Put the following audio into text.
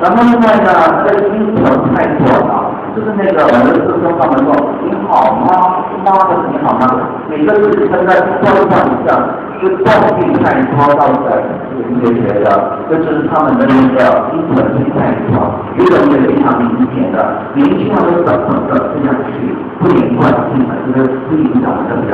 然后另外呢，这个英文太短了，就是那个我们是说他们说你好吗？妈的你好吗？每个字现在断一下，就断句太多到的，你就觉得这就是他们的那个英文太短，有种也非常明显的，年轻人的怎么的这样去不连贯性的，这个不影响的。